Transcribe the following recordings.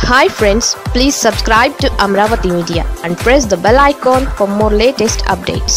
Hi friends, please subscribe to Amravati Media and press the bell icon for more latest updates.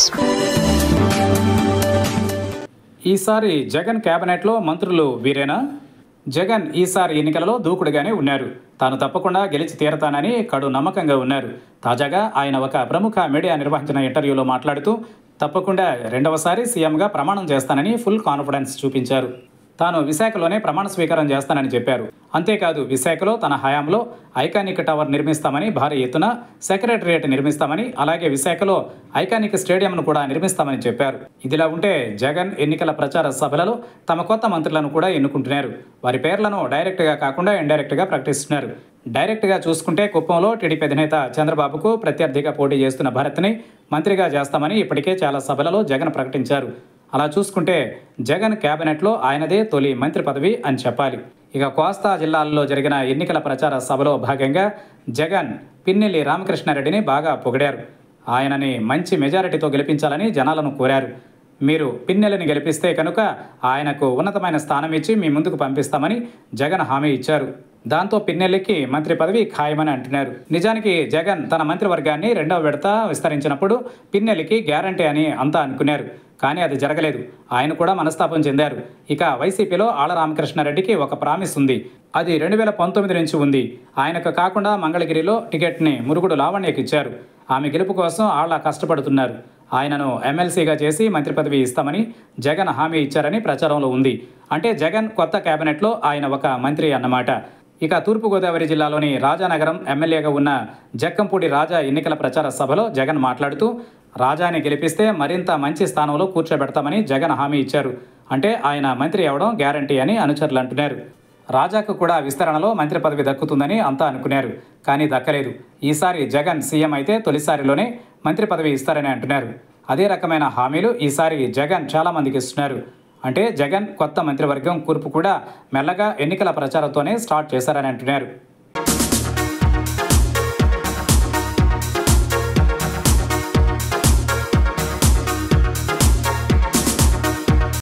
ఈసారి జగన్ కేబినెట్లో మంత్రులు వీరేనా? జగన్ ఈసారి ఎన్నికలలో దూకుడుగానే ఉన్నారు. తాను తప్పకుండా గెలిచి తీరతానని కడు నమ్మకంగా ఉన్నారు. తాజాగా ఆయన ఒక ప్రముఖ మీడియా నిర్వహించిన ఇంటర్వ్యూలో మాట్లాడుతూ తప్పకుండా రెండవసారి సీఎంగా ప్రమాణం చేస్తానని ఫుల్ కాన్ఫిడెన్స్ చూపించారు. తాను విశాఖలోనే ప్రమాణ స్వీకారం చేస్తానని చెప్పారు. అంతేకాదు విశాఖలో తన హయాంలో ఐకానిక్ టవర్ నిర్మిస్తామని, భారీ ఎత్తున సెక్రటరియట్ నిర్మిస్తామని, అలాగే విశాఖలో ఐకానిక్ స్టేడియంను కూడా నిర్మిస్తామని చెప్పారు. ఇదిలా ఉంటే జగన్ ఎన్నికల ప్రచార సభలలో తమ కొత్త మంత్రులను కూడా ఎన్నుకుంటున్నారు. వారి పేర్లను డైరెక్ట్గా కాకుండా ఇండైరెక్ట్గా ప్రకటిస్తున్నారు. డైరెక్ట్గా చూసుకుంటే కుప్పంలో టీడీపీ అధినేత చంద్రబాబుకు ప్రత్యర్థిగా పోటీ చేస్తున్న భరత్ని మంత్రిగా చేస్తామని ఇప్పటికే చాలా సభలలో జగన్ ప్రకటించారు. అలా చూసుకుంటే జగన్ కేబినెట్లో ఆయనదే తొలి మంత్రి పదవి అని చెప్పాలి. ఇక కోస్తా జిల్లాల్లో జరిగిన ఎన్నికల ప్రచార సభలో భాగంగా జగన్ పిన్నెల్లి రామకృష్ణారెడ్డిని బాగా పొగిడారు. ఆయనని మంచి మెజారిటీతో గెలిపించాలని జనాలను కోరారు. మీరు పిన్నెల్లిని గెలిపిస్తే కనుక ఆయనకు ఉన్నతమైన స్థానం ఇచ్చి మీ ముందుకు పంపిస్తామని జగన్ హామీ ఇచ్చారు. దాంతో పిన్నెల్లికి మంత్రి పదవి ఖాయమని అంటున్నారు. నిజానికి జగన్ తన మంత్రివర్గాన్ని రెండవ విడత విస్తరించినప్పుడు పిన్నెల్లికి గ్యారంటీ అని అంతా అనుకున్నారు. కానీ అది జరగలేదు. ఆయన కూడా మనస్తాపం చెందారు. ఇక వైసీపీలో ఆళ్ల రామకృష్ణారెడ్డికి ఒక ప్రామిస్ ఉంది. అది 2019 నుంచి ఉంది. ఆయనకు కాకుండా మంగళగిరిలో టికెట్ని మురుగుడు లావణ్యకి ఇచ్చారు. ఆమె గెలుపు కోసం ఆళ్ల కష్టపడుతున్నారు. ఆయనను ఎమ్మెల్సీగా చేసి మంత్రి పదవి ఇస్తామని జగన్ హామీ ఇచ్చారని ప్రచారంలో ఉంది. అంటే జగన్ కొత్త కేబినెట్లో ఆయన ఒక మంత్రి అన్నమాట. ఇక తూర్పుగోదావరి జిల్లాలోని రాజానగరం ఎమ్మెల్యేగా ఉన్న జక్కంపూడి రాజా ఎన్నికల ప్రచార సభలో జగన్ మాట్లాడుతూ రాజాని గెలిపిస్తే మరింత మంచి స్థానంలో కూర్చోబెడతామని జగన్ హామీ ఇచ్చారు. అంటే ఆయన మంత్రి అవడం గ్యారంటీ అని అనుచరులు అంటున్నారు. రాజాకు కూడా విస్తరణలో మంత్రి పదవి దక్కుతుందని అంతా అనుకున్నారు. కానీ దక్కలేదు. ఈసారి జగన్ సీఎం అయితే తొలిసారిలోనే మంత్రి పదవి ఇస్తారని అంటున్నారు. అదే రకమైన హామీలు ఈసారి జగన్ చాలామందికి ఇస్తున్నారు. అంటే జగన్ కొత్త మంత్రివర్గం కూర్పు కూడా మెల్లగా ఎన్నికల ప్రచారంతోనే స్టార్ట్ చేశారని అంటున్నారు.